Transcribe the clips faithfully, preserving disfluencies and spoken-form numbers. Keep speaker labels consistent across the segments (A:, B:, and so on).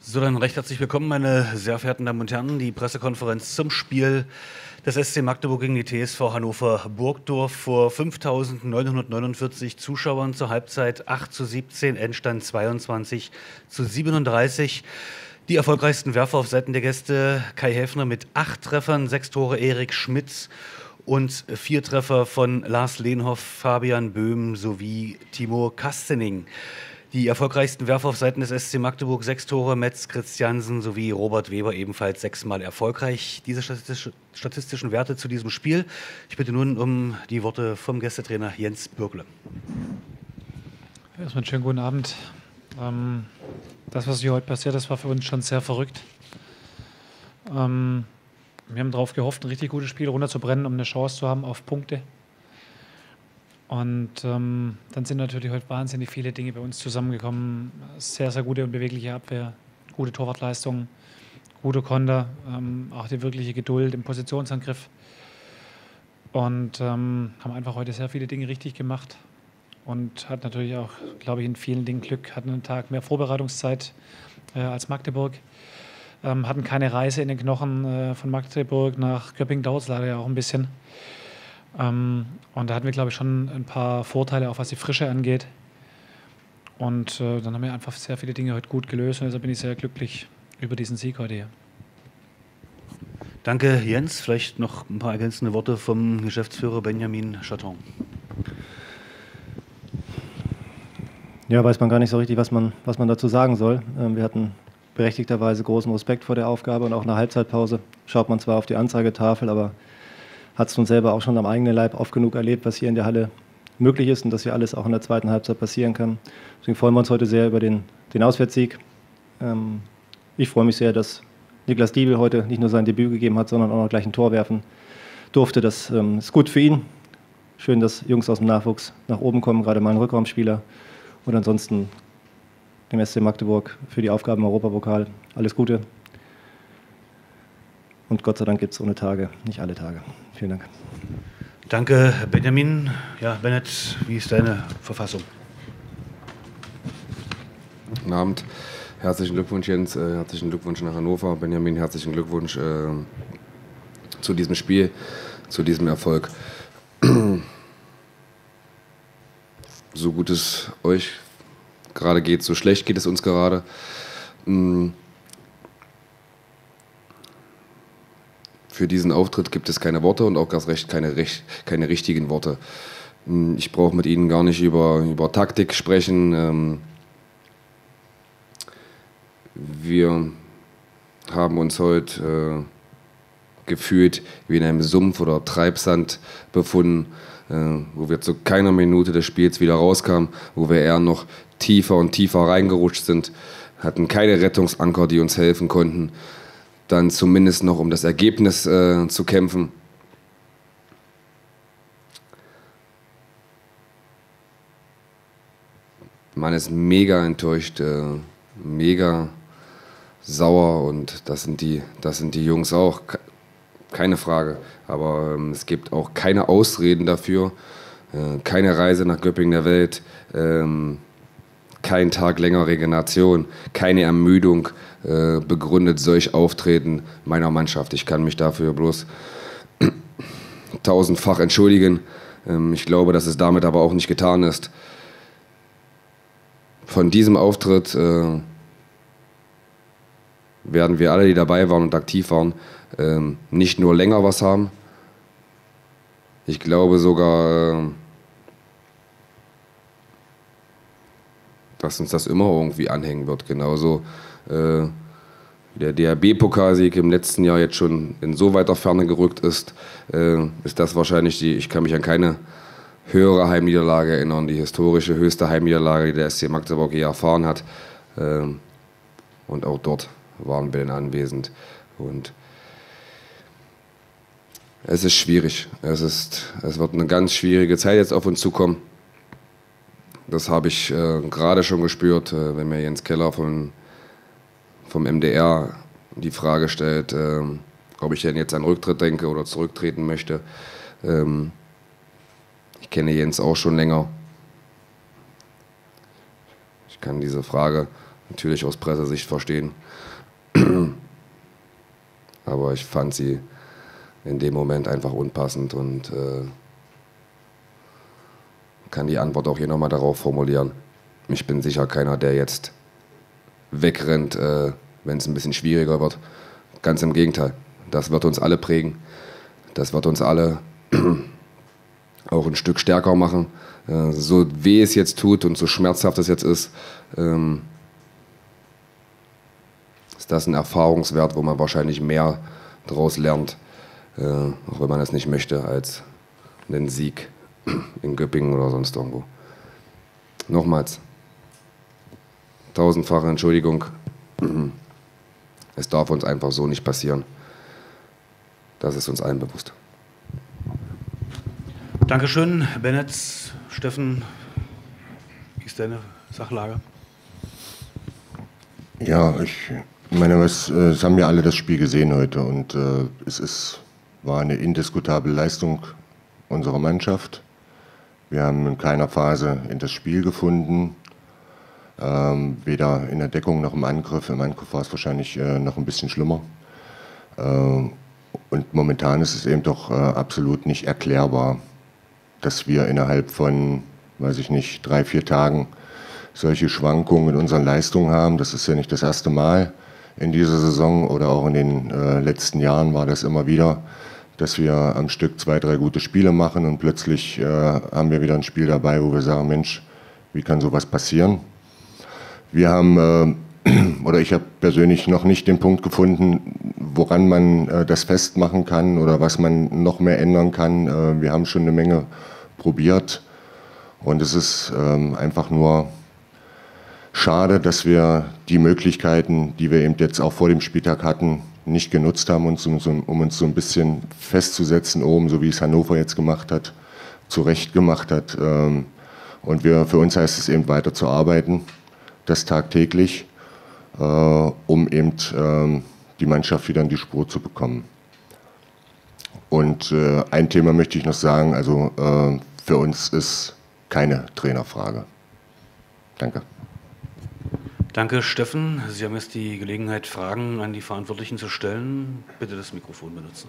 A: So, dann recht herzlich willkommen, meine sehr verehrten Damen und Herren. Die Pressekonferenz zum Spiel des S C Magdeburg gegen die T S V Hannover Burgdorf vor fünftausendneunhundertneunundvierzig Zuschauern zur Halbzeit acht zu siebzehn, Endstand zweiundzwanzig zu siebenunddreißig. Die erfolgreichsten Werfer auf Seiten der Gäste: Kai Häfner mit acht Treffern, sechs Tore Erik Schmitz und vier Treffer von Lars Lehnhoff, Fabian Böhm sowie Timo Kastening. Die erfolgreichsten Werfer auf Seiten des S C Magdeburg: sechs Tore Metz Christiansen sowie Robert Weber, ebenfalls sechsmal erfolgreich. Diese statistisch, statistischen Werte zu diesem Spiel. Ich bitte nun um die Worte vom Gästetrainer Jens Bürgle.
B: Erstmal einen schönen guten Abend. Ähm, das, was hier heute passiert ist, war für uns schon sehr verrückt. Ähm, wir haben darauf gehofft, ein richtig gutes Spiel runterzubrennen, um eine Chance zu haben auf Punkte. Und ähm, dann sind natürlich heute wahnsinnig viele Dinge bei uns zusammengekommen. Sehr, sehr gute und bewegliche Abwehr, gute Torwartleistung, gute Konter, ähm, auch die wirkliche Geduld im Positionsangriff. Und ähm, haben einfach heute sehr viele Dinge richtig gemacht. Und hat natürlich auch, glaube ich, in vielen Dingen Glück. Hatten einen Tag mehr Vorbereitungszeit äh, als Magdeburg. Ähm, hatten keine Reise in den Knochen äh, von Magdeburg nach Göppingen, dauert es leider ja auch ein bisschen. Ähm, und da hatten wir, glaube ich, schon ein paar Vorteile, auch was die Frische angeht. Und äh, dann haben wir einfach sehr viele Dinge heute gut gelöst. Und deshalb bin ich sehr glücklich über diesen Sieg heute hier.
A: Danke, Jens. Vielleicht noch ein paar ergänzende Worte vom Geschäftsführer Benjamin Chaton.
C: Ja, weiß man gar nicht so richtig, was man, was man dazu sagen soll. Ähm, wir hatten berechtigterweise großen Respekt vor der Aufgabe und auch nach Halbzeitpause schaut man zwar auf die Anzeigetafel, aber hat es nun selber auch schon am eigenen Leib oft genug erlebt, was hier in der Halle möglich ist und dass hier alles auch in der zweiten Halbzeit passieren kann. Deswegen freuen wir uns heute sehr über den, den Auswärtssieg. Ähm, ich freue mich sehr, dass Niklas Diebel heute nicht nur sein Debüt gegeben hat, sondern auch noch gleich ein Tor werfen durfte. Das ähm, ist gut für ihn. Schön, dass Jungs aus dem Nachwuchs nach oben kommen, gerade mal ein Rückraumspieler. Und ansonsten dem S C Magdeburg für die Aufgaben im Europapokal alles Gute. Und Gott sei Dank gibt es ohne Tage nicht alle Tage. Vielen Dank.
A: Danke, Benjamin. Ja, Bennett, wie ist deine Verfassung?
D: Guten Abend. Herzlichen Glückwunsch, Jens. Äh, herzlichen Glückwunsch nach Hannover. Benjamin, herzlichen Glückwunsch äh, zu diesem Spiel, zu diesem Erfolg. So gut es euch gerade geht, so schlecht geht es uns gerade. Für diesen Auftritt gibt es keine Worte und auch ganz recht keine, keine richtigen Worte. Ich brauche mit Ihnen gar nicht über, über Taktik sprechen. Wir haben uns heute äh, gefühlt wie in einem Sumpf oder Treibsand befunden, äh, wo wir zu keiner Minute des Spiels wieder rauskamen, wo wir eher noch tiefer und tiefer reingerutscht sind, hatten keine Rettungsanker, die uns helfen konnten, dann zumindest noch um das Ergebnis äh, zu kämpfen. Man ist mega enttäuscht, äh, mega sauer und das sind die, das sind die Jungs auch, keine Frage. Aber ähm, es gibt auch keine Ausreden dafür, äh, keine Reise nach Göppingen der Welt, ähm, kein Tag länger Regeneration, keine Ermüdung äh, begründet solch Auftreten meiner Mannschaft. Ich kann mich dafür bloß tausendfach entschuldigen. Ähm, ich glaube, dass es damit aber auch nicht getan ist. Von diesem Auftritt äh, werden wir alle, die dabei waren und aktiv waren, ähm, nicht nur länger was haben. Ich glaube sogar, äh, dass uns das immer irgendwie anhängen wird. Genauso äh, wie der D H B-Pokalsieg im letzten Jahr jetzt schon in so weiter Ferne gerückt ist, äh, ist das wahrscheinlich die, ich kann mich an keine höhere Heimniederlage erinnern, die historische höchste Heimniederlage, die der S C Magdeburg je erfahren hat. Äh, und auch dort waren wir dann anwesend. Und es ist schwierig. Es, ist, es wird eine ganz schwierige Zeit jetzt auf uns zukommen. Das habe ich äh, gerade schon gespürt, äh, wenn mir Jens Keller von, vom M D R die Frage stellt, äh, ob ich denn jetzt an Rücktritt denke oder zurücktreten möchte. Ähm, ich kenne Jens auch schon länger. Ich kann diese Frage natürlich aus Pressesicht verstehen. Aber ich fand sie in dem Moment einfach unpassend und äh, kann die Antwort auch hier nochmal darauf formulieren. Ich bin sicher keiner, der jetzt wegrennt, äh, wenn es ein bisschen schwieriger wird. Ganz im Gegenteil. Das wird uns alle prägen. Das wird uns alle auch ein Stück stärker machen. Äh, so weh es jetzt tut und so schmerzhaft es jetzt ist, ähm, ist das ein Erfahrungswert, wo man wahrscheinlich mehr daraus lernt, äh, auch wenn man es nicht möchte, als einen Sieg in Göppingen oder sonst irgendwo. Nochmals, tausendfache Entschuldigung. Es darf uns einfach so nicht passieren. Das ist uns allen bewusst.
A: Dankeschön, Bennett. Steffen, wie ist deine Sachlage?
E: Ja, ich meine, was, es haben ja alle das Spiel gesehen heute und äh, es ist, war eine indiskutable Leistung unserer Mannschaft. Wir haben in keiner Phase in das Spiel gefunden, ähm, weder in der Deckung noch im Angriff. Im Angriff war es wahrscheinlich äh, noch ein bisschen schlimmer. Äh, und momentan ist es eben doch äh, absolut nicht erklärbar, dass wir innerhalb von, weiß ich nicht, drei, vier Tagen solche Schwankungen in unseren Leistungen haben. Das ist ja nicht das erste Mal in dieser Saison oder auch in den äh, letzten Jahren war das immer wieder, dass wir am Stück zwei, drei gute Spiele machen und plötzlich äh, haben wir wieder ein Spiel dabei, wo wir sagen, Mensch, wie kann sowas passieren? Wir haben, äh, oder ich habe persönlich noch nicht den Punkt gefunden, woran man äh, das festmachen kann oder was man noch mehr ändern kann. Äh, wir haben schon eine Menge probiert und es ist äh, einfach nur schade, dass wir die Möglichkeiten, die wir eben jetzt auch vor dem Spieltag hatten, nicht genutzt haben, uns, um, um uns so ein bisschen festzusetzen oben, so wie es Hannover jetzt gemacht hat, zurecht gemacht hat. Ähm, und wir, für uns heißt es eben weiter zu arbeiten, das tagtäglich, äh, um eben äh, die Mannschaft wieder in die Spur zu bekommen. Und äh, ein Thema möchte ich noch sagen, also äh, für uns ist keine Trainerfrage. Danke.
A: Danke, Steffen. Sie haben jetzt die Gelegenheit, Fragen an die Verantwortlichen zu stellen. Bitte das Mikrofon benutzen.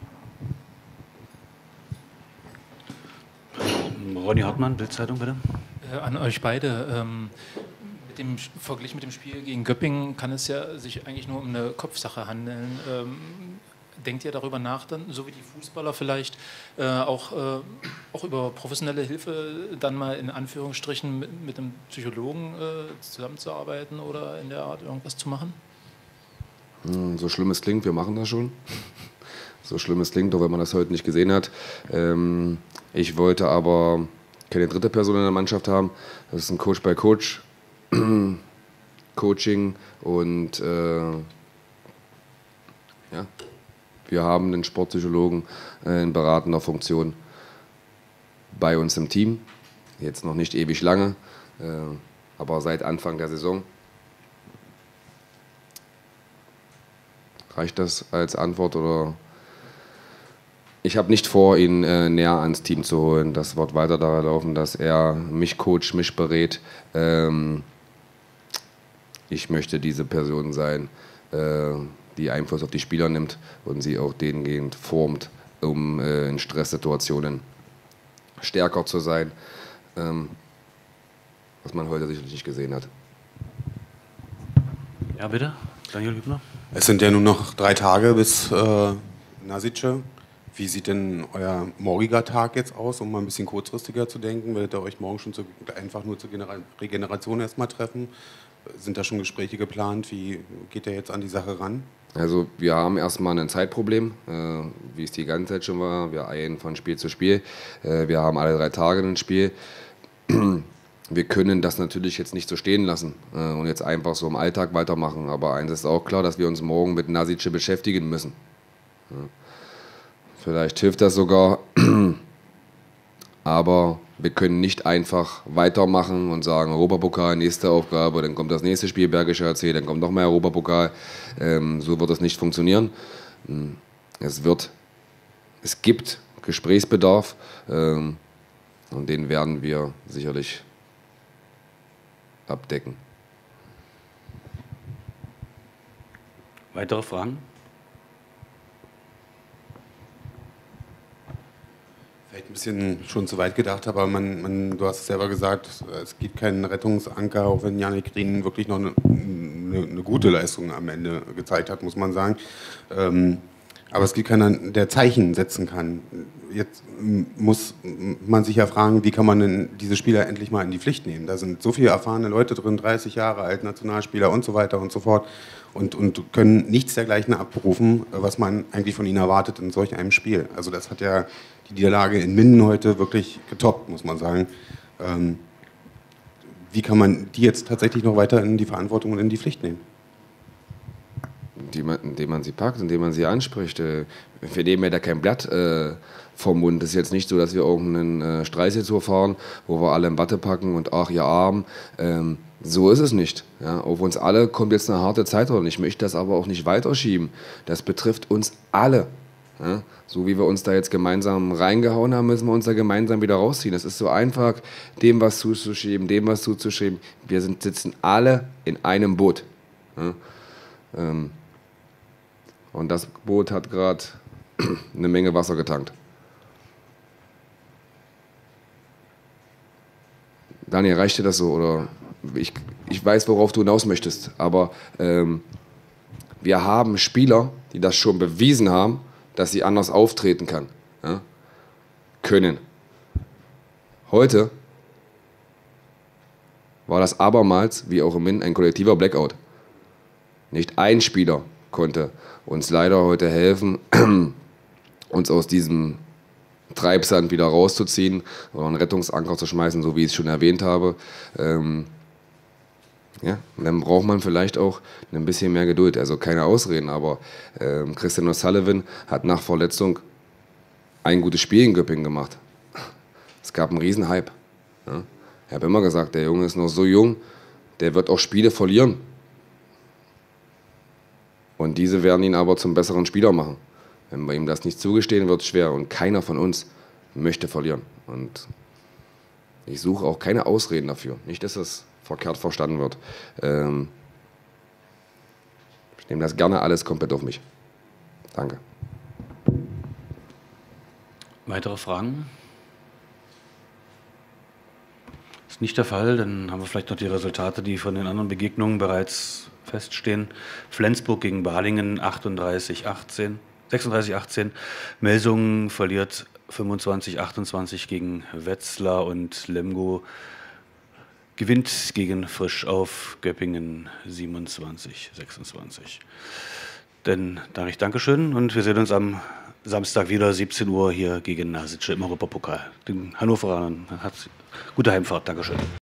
A: Ronny Hartmann, Bild-Zeitung, bitte.
F: Äh, an euch beide. Ähm, mit dem Vergleich mit dem Spiel gegen Göppingen kann es ja sich eigentlich nur um eine Kopfsache handeln. Ähm, denkt ihr darüber nach, dann, so wie die Fußballer vielleicht, äh, auch, äh, auch über professionelle Hilfe dann mal in Anführungsstrichen mit, mit einem Psychologen äh, zusammenzuarbeiten oder in der Art irgendwas zu machen?
D: So schlimm es klingt, wir machen das schon. So schlimm es klingt, auch wenn man das heute nicht gesehen hat. Ähm, ich wollte aber keine dritte Person in der Mannschaft haben. Das ist ein Coach by Coach. Coaching und äh, ja. Wir haben einen Sportpsychologen in beratender Funktion bei uns im Team. Jetzt noch nicht ewig lange, aber seit Anfang der Saison. Reicht das als Antwort oder? Ich habe nicht vor, ihn näher ans Team zu holen. Das wird weiter daran laufen, dass er mich coacht, mich berät. Ich möchte diese Person sein, die Einfluss auf die Spieler nimmt und sie auch dahingehend formt, um äh, in Stresssituationen stärker zu sein, ähm, was man heute sicherlich nicht gesehen hat.
A: Ja, bitte, Daniel Hübner.
G: Es sind ja nur noch drei Tage bis äh, Nasice. Wie sieht denn euer morgiger Tag jetzt aus, um mal ein bisschen kurzfristiger zu denken? Werdet ihr euch morgen schon zu, einfach nur zur Genera- Regeneration erstmal treffen? Sind da schon Gespräche geplant? Wie geht ihr jetzt an die Sache ran?
D: Also wir haben erstmal ein Zeitproblem, äh, wie es die ganze Zeit schon war. Wir eilen von Spiel zu Spiel. Äh, wir haben alle drei Tage ein Spiel. Wir können das natürlich jetzt nicht so stehen lassen äh, und jetzt einfach so im Alltag weitermachen. Aber eins ist auch klar, dass wir uns morgen mit Nasice beschäftigen müssen. Ja. Vielleicht hilft das sogar, aber wir können nicht einfach weitermachen und sagen, Europapokal, nächste Aufgabe, dann kommt das nächste Spiel, Bergischer A C, dann kommt noch mehr Europapokal. Ähm, so wird das nicht funktionieren. Es wird, es gibt Gesprächsbedarf ähm, und den werden wir sicherlich abdecken.
A: Weitere Fragen?
G: Vielleicht ein bisschen schon zu weit gedacht, aber man, man, du hast es selber gesagt, es gibt keinen Rettungsanker, auch wenn Jannik Green wirklich noch eine, eine, eine gute Leistung am Ende gezeigt hat, muss man sagen. Ähm, aber es gibt keinen, der Zeichen setzen kann. Jetzt muss man sich ja fragen, wie kann man denn diese Spieler endlich mal in die Pflicht nehmen? Da sind so viele erfahrene Leute drin, dreißig Jahre alt, Nationalspieler und so weiter und so fort. Und, und können nichts dergleichen abrufen, was man eigentlich von ihnen erwartet in solch einem Spiel. Also das hat ja die Niederlage in Minden heute wirklich getoppt, muss man sagen. Ähm, wie kann man die jetzt tatsächlich noch weiter in die Verantwortung und in die Pflicht nehmen?
D: Indem man sie packt, indem man sie anspricht. Wir nehmen ja da kein Blatt äh, vom Mund. Es ist jetzt nicht so, dass wir irgendeinen äh, Streichel fahren, wo wir alle in Watte packen und ach, ihr Arm. Ähm, so ist es nicht. Ja, auf uns alle kommt jetzt eine harte Zeit und ich möchte das aber auch nicht weiterschieben. Das betrifft uns alle. Ja, so wie wir uns da jetzt gemeinsam reingehauen haben, müssen wir uns da gemeinsam wieder rausziehen. Es ist so einfach, dem was zuzuschieben, dem was zuzuschieben. Wir sind, sitzen alle in einem Boot. Ja, ähm, und das Boot hat gerade eine Menge Wasser getankt. Daniel, reicht dir das so? Oder ich, ich weiß, worauf du hinaus möchtest, aber ähm, wir haben Spieler, die das schon bewiesen haben, dass sie anders auftreten kann, ja? können. Heute war das abermals, wie auch im Min, ein kollektiver Blackout. Nicht ein Spieler konnte uns leider heute helfen, uns aus diesem Treibsand wieder rauszuziehen oder einen Rettungsanker zu schmeißen, so wie ich es schon erwähnt habe. Ähm, ja, dann braucht man vielleicht auch ein bisschen mehr Geduld. Also keine Ausreden, aber ähm, Christian O'Sullivan hat nach Verletzung ein gutes Spiel in Göppingen gemacht. Es gab einen riesen Hype. Ja. Ich habe immer gesagt, der Junge ist noch so jung, der wird auch Spiele verlieren. Und diese werden ihn aber zum besseren Spieler machen. Wenn wir ihm das nicht zugestehen, wird es schwer. Und keiner von uns möchte verlieren. Und ich suche auch keine Ausreden dafür. Nicht, dass es verkehrt verstanden wird. Ähm ich nehme das gerne alles komplett auf mich. Danke.
A: Weitere Fragen? Ist nicht der Fall. Dann haben wir vielleicht noch die Resultate, die von den anderen Begegnungen bereits feststehen. Flensburg gegen Balingen achtunddreißig achtzehn, sechsunddreißig achtzehn. Melsungen verliert fünfundzwanzig achtundzwanzig gegen Wetzlar und Lemgo gewinnt gegen Frisch auf Göppingen siebenundzwanzig sechsundzwanzig. Dann sage ich Dankeschön und wir sehen uns am Samstag wieder siebzehn Uhr hier gegen Nasice im Europapokal. Den Hannoveranern hat gute Heimfahrt. Dankeschön.